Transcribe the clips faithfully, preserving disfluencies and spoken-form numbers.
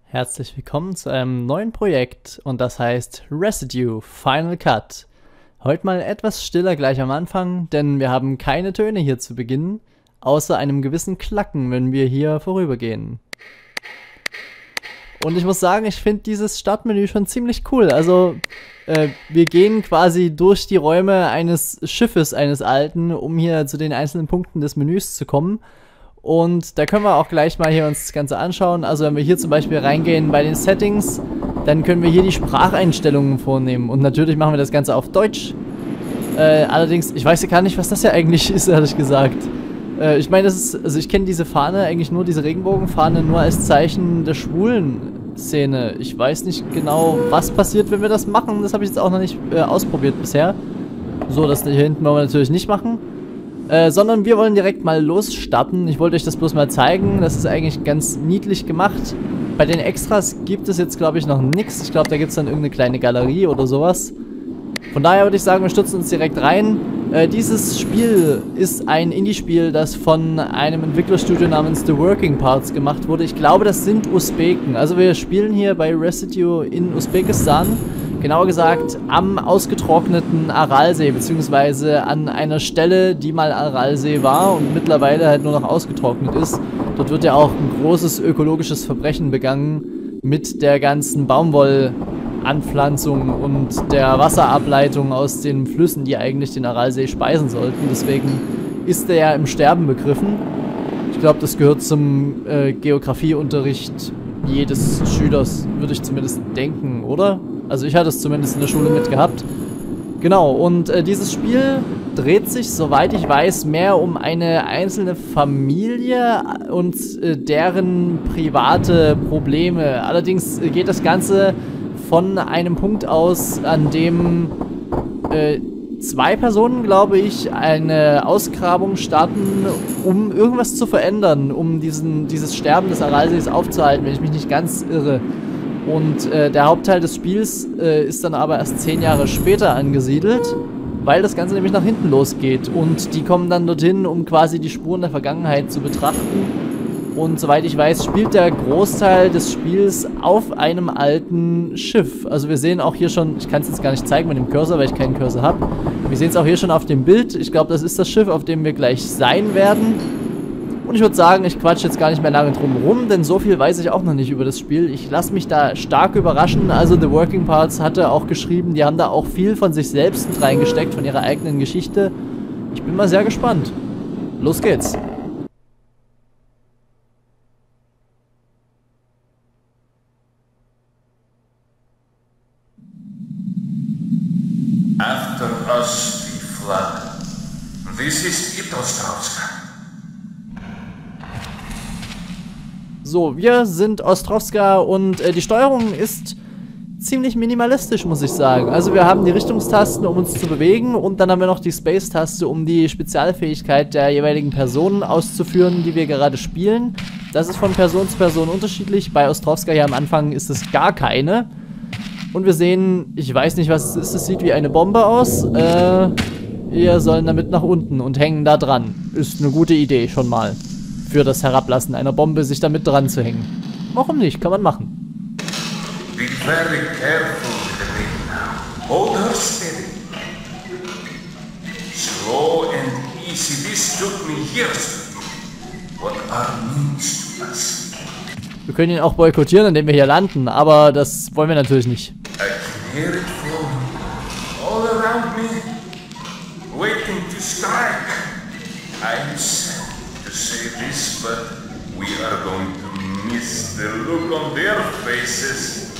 Herzlich willkommen zu einem neuen Projekt und das heißt Residue Final Cut. Heute mal etwas stiller gleich am Anfang, denn wir haben keine Töne hier zu Beginn, außer einem gewissen Klacken, wenn wir hier vorübergehen. Und ich muss sagen, ich finde dieses Startmenü schon ziemlich cool. Also, äh, wir gehen quasi durch die Räume eines Schiffes, eines alten, um hier zu den einzelnen Punkten des Menüs zu kommen. Und da können wir auch gleich mal hier uns das Ganze anschauen. Also wenn wir hier zum Beispiel reingehen bei den Settings, dann können wir hier die Spracheinstellungen vornehmen. Und natürlich machen wir das Ganze auf Deutsch. Äh, allerdings, ich weiß ja gar nicht, was das ja eigentlich ist, ehrlich gesagt. Äh, ich meine, das ist, also ich kenne diese Fahne eigentlich nur, diese Regenbogenfahne, nur als Zeichen der schwulen Szene. Ich weiß nicht genau, was passiert, wenn wir das machen. Das habe ich jetzt auch noch nicht äh, ausprobiert bisher. So, das hier hinten wollen wir natürlich nicht machen. Äh, sondern wir wollen direkt mal losstarten. Ich wollte euch das bloß mal zeigen. Das ist eigentlich ganz niedlich gemacht. Bei den Extras gibt es jetzt, glaube ich, noch nichts. Ich glaube, da gibt es dann irgendeine kleine Galerie oder sowas. Von daher würde ich sagen, wir stürzen uns direkt rein. Äh, dieses Spiel ist ein Indie-Spiel, das von einem Entwicklerstudio namens The Working Parts gemacht wurde. Ich glaube, das sind Usbeken. Also wir spielen hier bei Residue in Usbekistan. Genauer gesagt am ausgetrockneten Aralsee, beziehungsweise an einer Stelle, die mal Aralsee war und mittlerweile halt nur noch ausgetrocknet ist. Dort wird ja auch ein großes ökologisches Verbrechen begangen mit der ganzen Baumwollanpflanzung und der Wasserableitung aus den Flüssen, die eigentlich den Aralsee speisen sollten. Deswegen ist er ja im Sterben begriffen. Ich glaube, das gehört zum äh, Geografieunterricht jedes Schülers, würde ich zumindest denken, oder? Also ich hatte es zumindest in der Schule mitgehabt. Genau, und äh, dieses Spiel dreht sich, soweit ich weiß, mehr um eine einzelne Familie und äh, deren private Probleme. Allerdings äh, geht das Ganze von einem Punkt aus, an dem äh, zwei Personen, glaube ich, eine Ausgrabung starten, um irgendwas zu verändern, um diesen, dieses Sterben des Aralsees aufzuhalten, wenn ich mich nicht ganz irre. Und äh, der Hauptteil des Spiels äh, ist dann aber erst zehn Jahre später angesiedelt, weil das Ganze nämlich nach hinten losgeht. Und die kommen dann dorthin, um quasi die Spuren der Vergangenheit zu betrachten. Und soweit ich weiß, spielt der Großteil des Spiels auf einem alten Schiff. Also wir sehen auch hier schon, ich kann es jetzt gar nicht zeigen mit dem Cursor, weil ich keinen Cursor habe. Wir sehen es auch hier schon auf dem Bild. Ich glaube, das ist das Schiff, auf dem wir gleich sein werden. Und ich würde sagen, ich quatsche jetzt gar nicht mehr lange drum rum, denn so viel weiß ich auch noch nicht über das Spiel. Ich lasse mich da stark überraschen. Also The Working Parts hatte auch geschrieben, die haben da auch viel von sich selbst mit reingesteckt, von ihrer eigenen Geschichte. Ich bin mal sehr gespannt. Los geht's. After us the flood. This is it, Ostrovska. So, wir sind Ostrovska und äh, die Steuerung ist ziemlich minimalistisch, muss ich sagen. Also wir haben die Richtungstasten, um uns zu bewegen, und dann haben wir noch die Space-Taste, um die Spezialfähigkeit der jeweiligen Personen auszuführen, die wir gerade spielen. Das ist von Person zu Person unterschiedlich. Bei Ostrovska hier am Anfang ist es gar keine. Und wir sehen, ich weiß nicht, was es ist, es sieht wie eine Bombe aus. Äh, wir sollen damit nach unten und hängen da dran. Ist eine gute Idee schon mal. Für das Herablassen einer Bombe, sich damit dran zu hängen. Warum nicht? Kann man machen. Be very careful with the baby now. Hold her steady. Slow and easy. This took me years. What are means to us? Wir können ihn auch boykottieren, indem wir hier landen, aber das wollen wir natürlich nicht. I can hear it flowing all around me, waiting to strike. I'm sad to say this, but we are going to miss the look on their faces.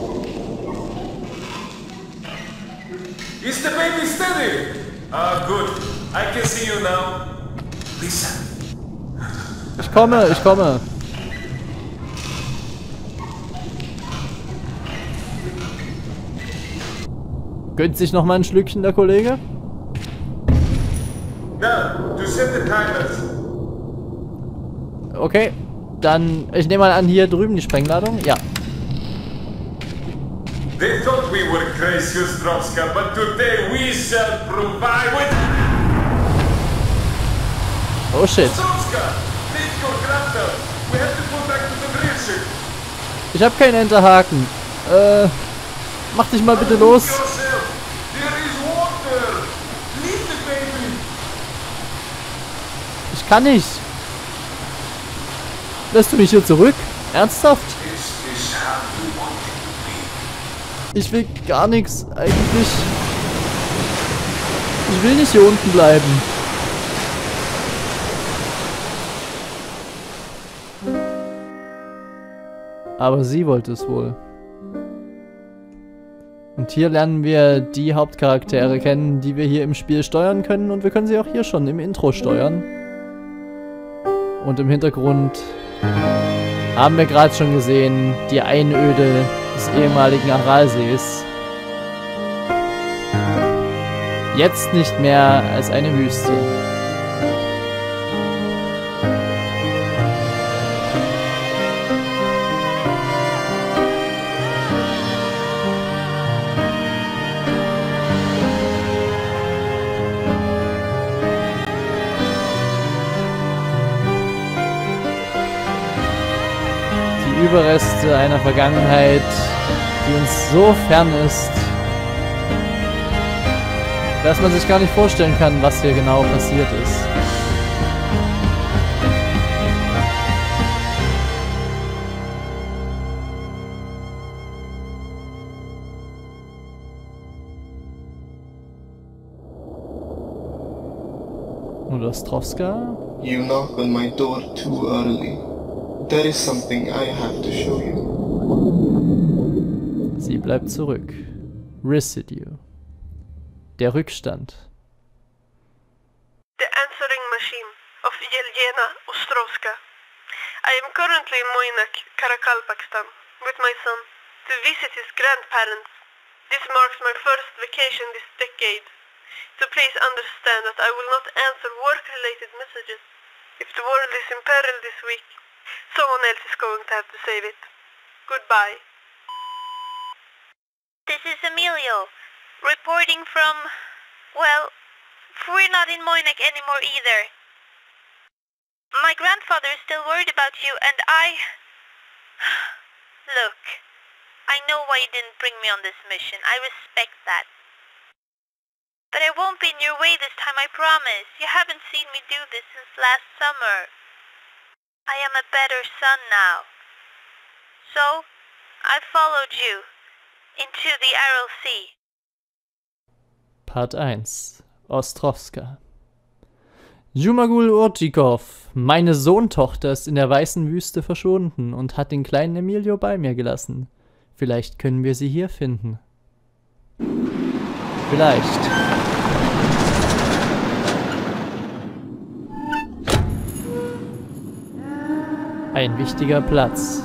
Is the baby steady? Ah, good. I can see you now. Listen. Ich komme, ich komme. Gönnt sich noch mal ein Schlückchen, der Kollege? Now, to set the timers. Okay, dann, ich nehme mal an, hier drüben die Sprengladung. Ja. They thought we were crazy, Ostrovska, but today we shall provide with... Oh shit. Ostrovska, take your grab them. We have to go back to the drill ship. Ich habe keinen Enterhaken. Äh, mach dich mal bitte los. Ich kann nicht. Lässt du mich hier zurück? Ernsthaft? Ich will gar nichts eigentlich. Ich will nicht hier unten bleiben. Aber sie wollte es wohl. Und hier lernen wir die Hauptcharaktere kennen, die wir hier im Spiel steuern können. Und wir können sie auch hier schon im Intro steuern. Und im Hintergrund haben wir gerade schon gesehen, die Einöde des ehemaligen Aralsees. Jetzt nicht mehr als eine Wüste. Die Überreste einer Vergangenheit, die uns so fern ist, dass man sich gar nicht vorstellen kann, was hier genau passiert ist. Und Ostrovska? You knock on my door too early. There is something I have to show you. Sie bleibt zurück. Residue. Der Rückstand. The answering machine of Yelena Ostrovska. I am currently in Moynak, Karakalpakstan, with my son, to visit his grandparents. This marks my first vacation this decade. So please understand that I will not answer work-related messages. If the world is in peril this week, someone else is going to have to save it. Goodbye. This is Emilio, reporting from, well, we're not in Moynak anymore either. My grandfather is still worried about you and I... Look, I know why you didn't bring me on this mission. I respect that. But I won't be in your way this time, I promise. You haven't seen me do this since last summer. I am a better son now. So, I followed you into the Aral Sea. Part eins. Ostrovska. Jumagul Urtschikow, meine Sohntochter, ist in der weißen Wüste verschwunden und hat den kleinen Emilio bei mir gelassen. Vielleicht können wir sie hier finden. Vielleicht. Ein wichtiger Platz.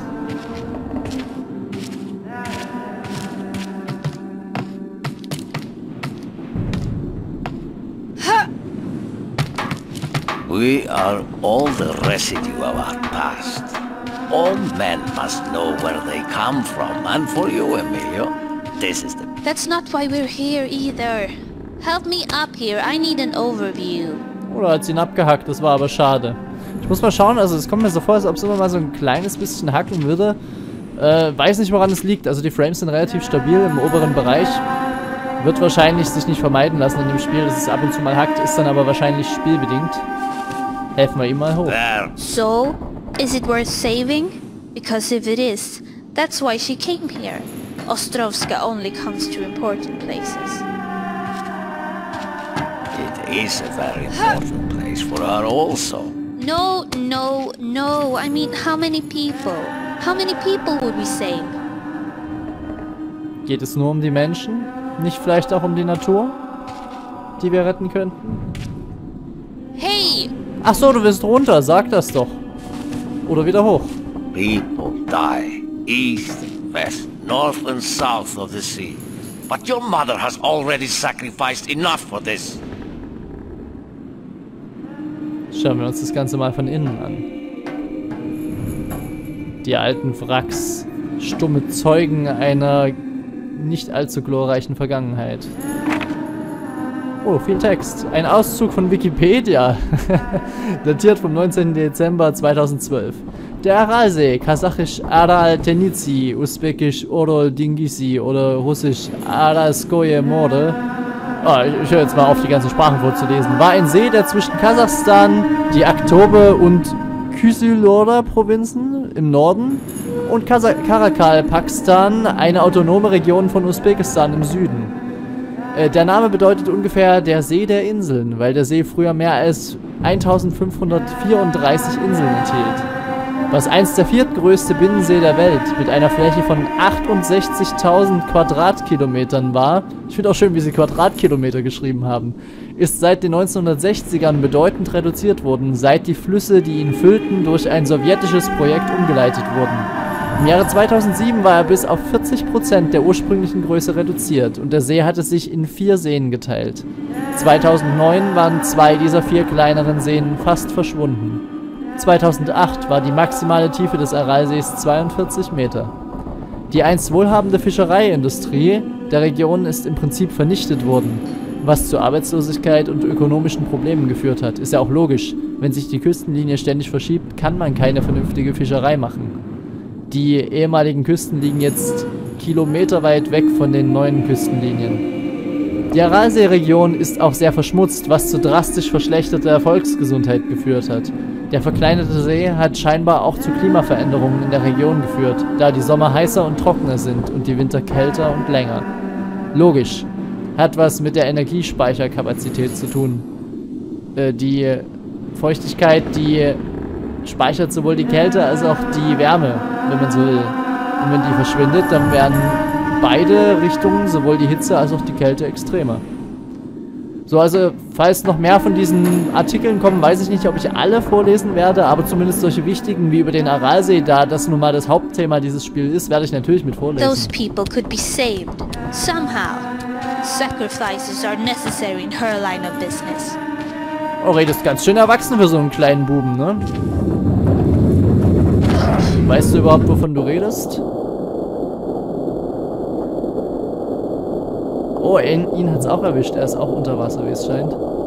We are all the residue of our past. All men must know where they come from, and for you, Emilio, this is the... That's not why we're here either. Help me up here, I need an overview. Oder hat sie ihn abgehackt, das war aber schade. Ich muss mal schauen, also es kommt mir so vor, als ob es immer mal so ein kleines bisschen hacken würde. Äh, weiß nicht, woran es liegt. Also die Frames sind relativ stabil im oberen Bereich. Wird wahrscheinlich sich nicht vermeiden lassen in dem Spiel, dass es ab und zu mal hackt, ist dann aber wahrscheinlich spielbedingt. Helfen wir ihm mal hoch. So, is it worth saving? Because if it is, that's why she came here. Ostrovska only comes to important places. It is a very important place for her also. No, no, no. I mean, how many people? How many people would we save? Geht es nur um die Menschen? Nicht vielleicht auch um die Natur, die wir retten könnten? Hey! Ach so, du willst runter, sag das doch. Oder wieder hoch. People die, east, west, north and south of the sea. But your mother has already sacrificed enough for this. Schauen wir uns das Ganze mal von innen an. Die alten Wracks, stumme Zeugen einer nicht allzu glorreichen Vergangenheit. Oh, viel Text. Ein Auszug von Wikipedia. Datiert vom neunzehnten Dezember zweitausendzwölf. Der Aralsee, kasachisch Aral Tenizi, usbekisch Orol Dingisi oder russisch Aralskoje More. Oh, ich höre jetzt mal auf, die ganzen Sprachen vorzulesen. War ein See, der zwischen Kasachstan, die Aktobe und Kyzyloda-Provinzen im Norden und Karakal, Pakistan, eine autonome Region von Usbekistan im Süden. Äh, der Name bedeutet ungefähr der See der Inseln, weil der See früher mehr als eintausendfünfhundertvierunddreißig Inseln enthielt. Was einst der viertgrößte Binnensee der Welt mit einer Fläche von achtundsechzigtausend Quadratkilometern war, ich finde auch schön, wie sie Quadratkilometer geschrieben haben, ist seit den neunzehnhundertsechzigern bedeutend reduziert worden, seit die Flüsse, die ihn füllten, durch ein sowjetisches Projekt umgeleitet wurden. Im Jahre zweitausendsieben war er bis auf vierzig Prozent der ursprünglichen Größe reduziert und der See hatte sich in vier Seen geteilt. zweitausendneun waren zwei dieser vier kleineren Seen fast verschwunden. zweitausendacht war die maximale Tiefe des Aralsees zweiundvierzig Meter. Die einst wohlhabende Fischereiindustrie der Region ist im Prinzip vernichtet worden, was zu Arbeitslosigkeit und ökonomischen Problemen geführt hat. Ist ja auch logisch, wenn sich die Küstenlinie ständig verschiebt, kann man keine vernünftige Fischerei machen. Die ehemaligen Küsten liegen jetzt kilometerweit weg von den neuen Küstenlinien. Die Aralsee-Region ist auch sehr verschmutzt, was zu drastisch verschlechterter Volksgesundheit geführt hat. Der verkleinerte See hat scheinbar auch zu Klimaveränderungen in der Region geführt, da die Sommer heißer und trockener sind und die Winter kälter und länger. Logisch. Hat was mit der Energiespeicherkapazität zu tun. Äh, die Feuchtigkeit, die speichert sowohl die Kälte als auch die Wärme, wenn man so will. Und wenn die verschwindet, dann werden beide Richtungen, sowohl die Hitze als auch die Kälte, extremer. So, also, falls noch mehr von diesen Artikeln kommen, weiß ich nicht, ob ich alle vorlesen werde, aber zumindest solche wichtigen wie über den Aralsee, da das nun mal das Hauptthema dieses Spiels ist, werde ich natürlich mit vorlesen. Those people could be saved. Somehow. Sacrifices are necessary in her line of business. Oh, redest ganz schön erwachsen für so einen kleinen Buben, ne? Weißt du überhaupt, wovon du redest? Oh, ihn, ihn hat's auch erwischt. Er ist auch unter Wasser, wie es scheint.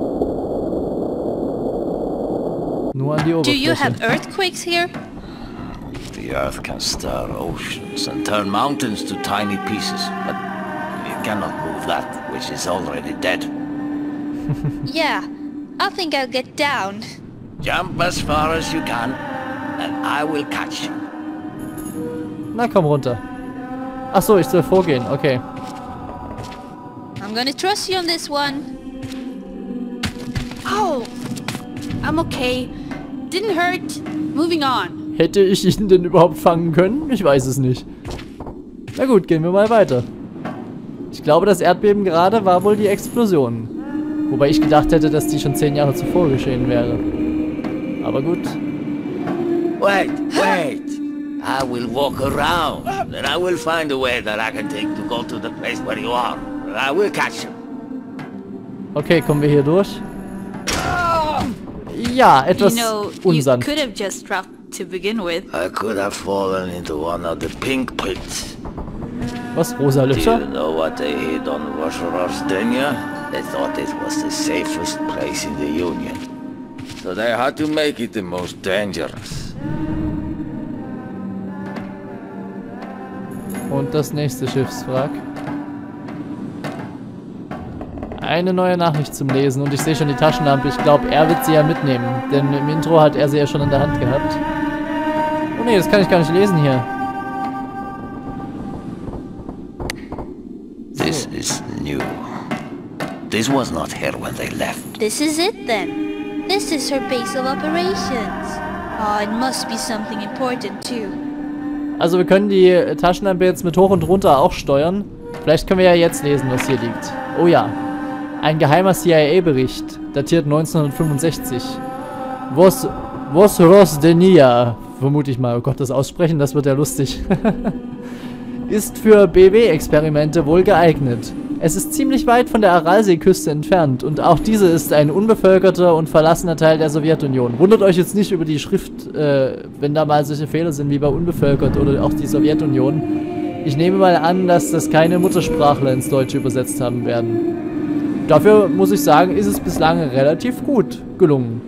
Nur an die Oberfläche. Do you have earthquakes here? The earth can stir oceans and turn mountains to tiny pieces, but you cannot move that which is already dead. Yeah, I think I'll get down. Jump as far as you can, and I will catch you. Na, komm runter. Ach so, ich soll vorgehen. Okay. I'm gonna trust you on this one. Oh, I'm okay. Didn't hurt. Moving on. Hätte ich ihn denn überhaupt fangen können? Ich weiß es nicht. Na gut, gehen wir mal weiter. Ich glaube, das Erdbeben gerade war wohl die Explosion. Wobei ich gedacht hätte, dass die schon zehn Jahre zuvor geschehen wäre. Aber gut. Wait, wait. I will walk around, and I will find a way that I can take to go to the place where you are. I will catch you. Okay, kommen wir hier durch? Ja, etwas You know, you unsanft. could have just dropped to begin with. I could have fallen into one of the pink pits. Was, rosa Do Löcher? you know what they hid on Vozhorozhdenia? They thought it was the safest place in the Union. So they had to make it the most dangerous. Und das nächste Schiffswrack. Eine neue Nachricht zum Lesen und ich sehe schon die Taschenlampe. Ich glaube, er wird sie ja mitnehmen, denn im Intro hat er sie ja schon in der Hand gehabt. Oh ne, das kann ich gar nicht lesen hier. This is new. This was not here when they left. This is it then. This is her base of operations. Oh, it must be something important too. Also wir können die Taschenlampe jetzt mit hoch und runter auch steuern. Vielleicht können wir ja jetzt lesen, was hier liegt. Oh ja. Ein geheimer C I A-Bericht, datiert neunzehnhundertfünfundsechzig. Vos, Vozhorozhdenia, vermute ich mal. Oh Gott, das Aussprechen, das wird ja lustig. Ist für B W-Experimente wohl geeignet. Es ist ziemlich weit von der Aralseeküste entfernt und auch diese ist ein unbevölkerter und verlassener Teil der Sowjetunion. Wundert euch jetzt nicht über die Schrift, äh, wenn da mal solche Fehler sind wie bei unbevölkert oder auch die Sowjetunion. Ich nehme mal an, dass das keine Muttersprachler ins Deutsche übersetzt haben werden. Dafür muss ich sagen, ist es bislang relativ gut gelungen.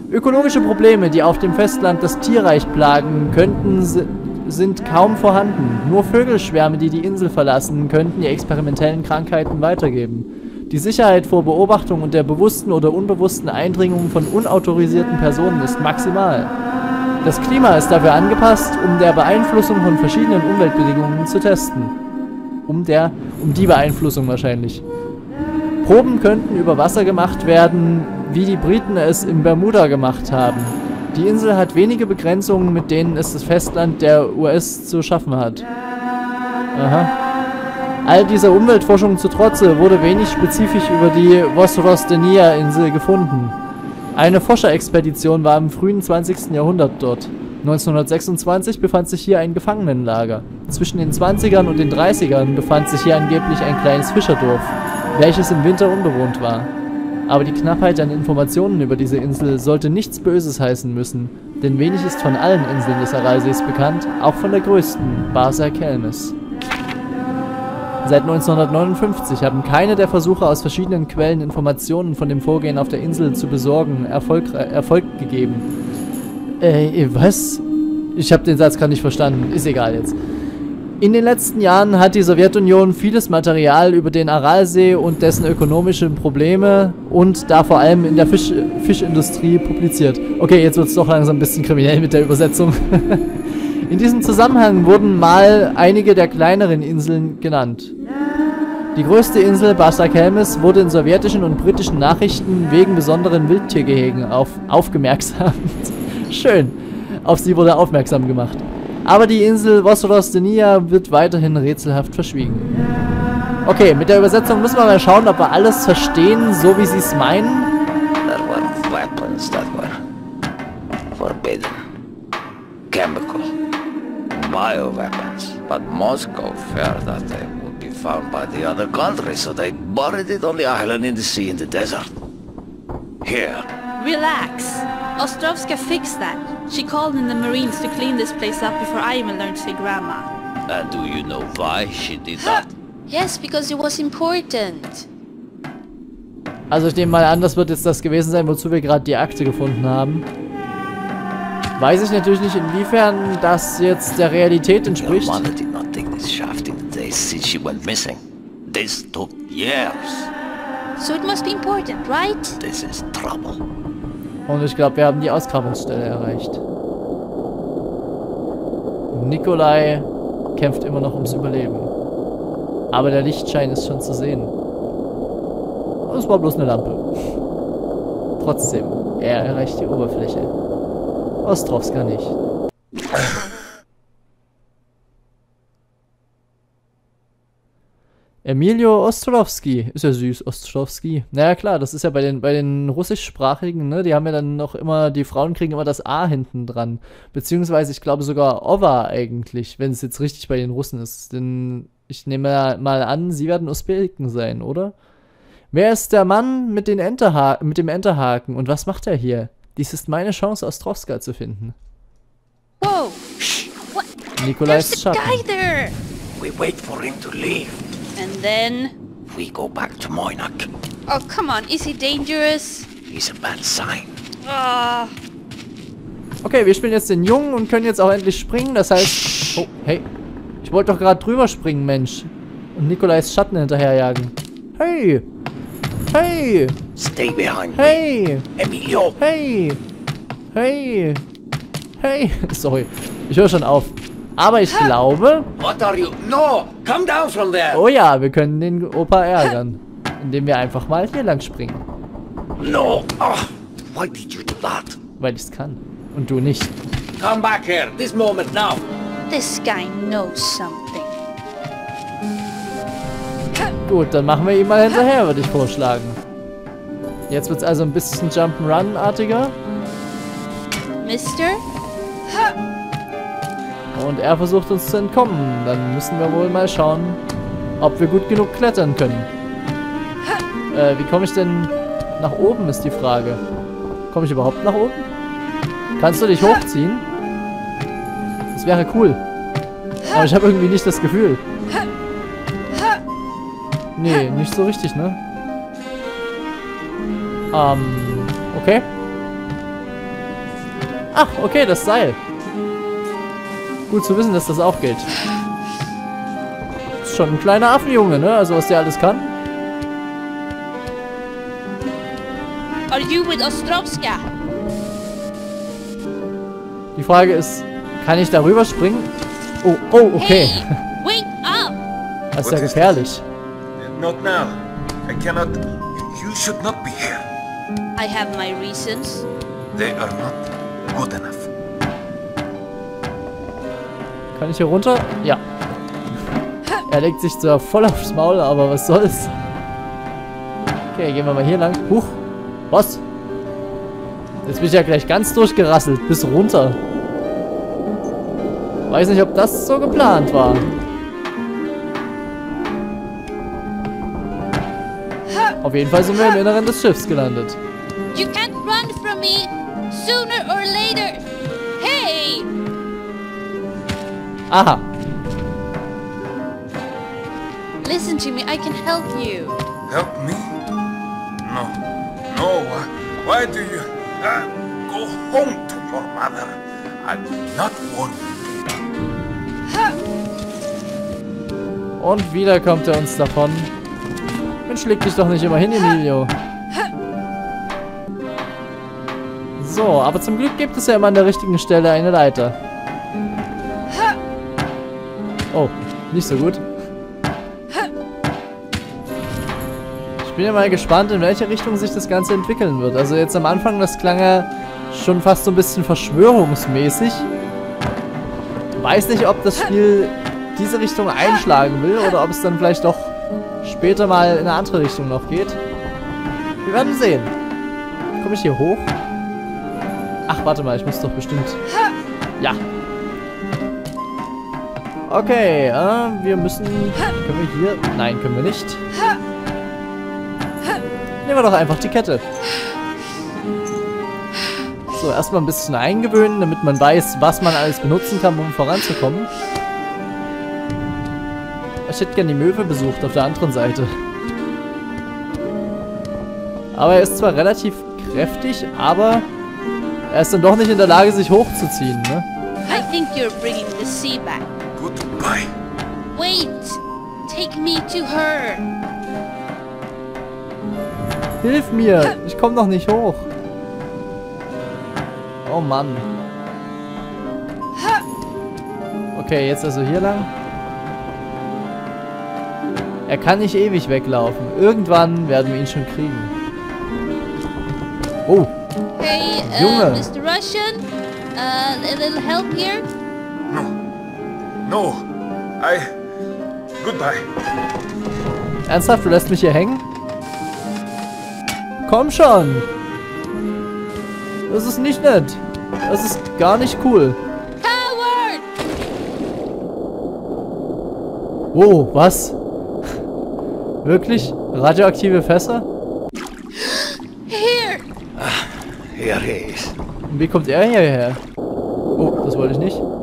Ökologische Probleme, die auf dem Festland das Tierreich plagen könnten, sind kaum vorhanden. Nur Vögelschwärme, die die Insel verlassen, könnten die experimentellen Krankheiten weitergeben. Die Sicherheit vor Beobachtung und der bewussten oder unbewussten Eindringung von unautorisierten Personen ist maximal. Das Klima ist dafür angepasst, um der Beeinflussung von verschiedenen Umweltbedingungen zu testen. Um der, um die Beeinflussung wahrscheinlich. Proben könnten über Wasser gemacht werden, wie die Briten es in Bermuda gemacht haben. Die Insel hat wenige Begrenzungen, mit denen es das Festland der U S zu schaffen hat. Aha. All dieser Umweltforschung zu Trotze wurde wenig spezifisch über die Vostrostenija-Insel gefunden. Eine Forscherexpedition war im frühen zwanzigsten Jahrhundert dort. neunzehnhundertsechsundzwanzig befand sich hier ein Gefangenenlager. Zwischen den zwanzigern und den dreißigern befand sich hier angeblich ein kleines Fischerdorf, welches im Winter unbewohnt war. Aber die Knappheit an Informationen über diese Insel sollte nichts Böses heißen müssen, denn wenig ist von allen Inseln des Aralsees bekannt, auch von der größten, Basa Kelmis. Seit neunzehnhundertneunundfünfzig haben keine der Versuche aus verschiedenen Quellen Informationen von dem Vorgehen auf der Insel zu besorgen Erfolg, Erfolg gegeben. Äh, was? Ich habe den Satz gerade nicht verstanden, ist egal jetzt. In den letzten Jahren hat die Sowjetunion vieles Material über den Aralsee und dessen ökonomische Probleme und da vor allem in der Fisch Fischindustrie publiziert. Okay, jetzt wird es doch langsam ein bisschen kriminell mit der Übersetzung. In diesem Zusammenhang wurden mal einige der kleineren Inseln genannt. Die größte Insel, Basa Kelmis, wurde in sowjetischen und britischen Nachrichten wegen besonderen Wildtiergehegen auf aufmerksam. Schön. Auf sie wurde aufmerksam gemacht. Aber die Insel Vostrostenija wird weiterhin rätselhaft verschwiegen. Okay, mit der Übersetzung müssen wir mal schauen, ob wir alles verstehen, so wie sie es meinen. There were weapons that were forbidden. Chemical. Bioweapons. But Moscow feared that they would be found by the other countries, so they buried it on the island in the sea in the desert. Here. Relax. Ostrovska fixed that. She called in the Marines to clean this place up before I even learned to say grandma. And do you know why she did that? Yes, because it was important. Also ich nehme mal an, das wird jetzt das gewesen sein, wozu wir gerade die Akte gefunden haben. Weiß ich natürlich nicht, inwiefern das jetzt der Realität entspricht. Your mother did not take this shaft in the days since she went missing. This took years. So it must be important, right? This is trouble. Und ich glaube, wir haben die Ausgrabungsstelle erreicht. Nikolai kämpft immer noch ums Überleben. Aber der Lichtschein ist schon zu sehen. Es war bloß eine Lampe. Trotzdem, er erreicht die Oberfläche. Ostrovska nicht. Emilio Ostrovsky. Ist ja süß, Ostrovsky. Naja klar, das ist ja bei den, bei den russischsprachigen, ne? Die haben ja dann noch immer, die Frauen kriegen immer das A hinten dran. Beziehungsweise ich glaube sogar Ova eigentlich, wenn es jetzt richtig bei den Russen ist. Denn ich nehme mal an, sie werden Usbeken sein, oder? Wer ist der Mann mit, den Enterha mit dem Enterhaken und was macht er hier? Dies ist meine Chance, Ostrovska zu finden. Whoa! Shh! What? Nikolais There's a guy Schatten. there! We wait for him to leave. And then... We go back to Moynak. Oh, come on, is he dangerous? He's a bad sign. Ah, Okay, wir spielen jetzt den Jungen und können jetzt auch endlich springen. Das heißt... Oh, hey. Ich wollte doch gerade drüber springen, Mensch. Und Nikolais Schatten hinterherjagen. Hey! Hey! Stay behind me. Hey! Emilio! Hey! Hey! Hey! Sorry, ich höre schon auf. Aber ich glaube... What are you? No! Come down from there! Oh ja, wir können den Opa ärgern. Indem wir einfach mal hier lang springen. No! Oh, why did you do that? Weil ich es kann. Und du nicht. Come back here, this moment now. this guy knows something. Gut, dann machen wir ihn mal hinterher, würde ich vorschlagen. Jetzt wird es also ein bisschen Jump'n'Run-artiger. Mister? Und er versucht uns zu entkommen. Dann müssen wir wohl mal schauen, ob wir gut genug klettern können. Äh, wie komme ich denn nach oben, ist die Frage. Komme ich überhaupt nach oben? Kannst du dich hochziehen? Das wäre cool. Aber ich habe irgendwie nicht das Gefühl. Nee, nicht so richtig, ne? Ähm, okay. Ach, okay, das Seil. Gut zu wissen, dass das auch geht. Ist schon ein kleiner Affenjunge, ne? Also was der alles kann. Are you with Ostrovska? Die Frage ist, kann ich darüber springen? Oh, oh, okay. Hey, wake up! Das ist ja gefährlich. Not now. I cannot. You should not be here. I have my reasons. They are not good enough. Kann ich hier runter? Ja. Er legt sich zwar voll aufs Maul, aber was soll's. Okay, gehen wir mal hier lang. Huch. Was? Jetzt bin ich ja gleich ganz durchgerasselt. Bis runter. Weiß nicht, ob das so geplant war. Auf jeden Fall sind wir im Inneren des Schiffs gelandet. You can't run from me sooner or later. Hey! Aha. Listen to me, I can help you. Help me? No. No. Why, why do you uh, go home to your mother? I do not want you. Und wieder kommt er uns davon. Mensch, leg dich doch nicht immer hin, Emilio. So, aber zum Glück gibt es ja immer an der richtigen Stelle eine Leiter. Oh, nicht so gut. Ich bin ja mal gespannt, in welche Richtung sich das Ganze entwickeln wird. Also jetzt am Anfang, das klang ja schon fast so ein bisschen verschwörungsmäßig. Weiß nicht, ob das Spiel diese Richtung einschlagen will oder ob es dann vielleicht doch später mal in eine andere Richtung noch geht. Wir werden sehen. Komme ich hier hoch? Ach, warte mal, ich muss doch bestimmt... Ja. Okay, äh, wir müssen... Können wir hier... Nein, können wir nicht. Nehmen wir doch einfach die Kette. So, erstmal ein bisschen eingewöhnen, damit man weiß, was man alles benutzen kann, um voranzukommen. Ich hätte gerne die Möwe besucht auf der anderen Seite. Aber er ist zwar relativ kräftig, aber er ist dann doch nicht in der Lage, sich hochzuziehen, ne? I think you're bringing the sea back. Goodbye. Wait! Take me to her. Hilf mir! Ich komme noch nicht hoch. Oh Mann. Okay, jetzt also hier lang. Er kann nicht ewig weglaufen. Irgendwann werden wir ihn schon kriegen. Oh. Hey, uh, Junge. Mister Russian? Uh, a little help here? No. No. I. Goodbye. Ernsthaft, du lässt mich hier hängen? Komm schon! Das ist nicht nett. Das ist gar nicht cool. Coward! Oh, was? Wirklich? Radioaktive Fässer? Here! Here he is. Und wie kommt er hierher? Oh, das wollte ich nicht.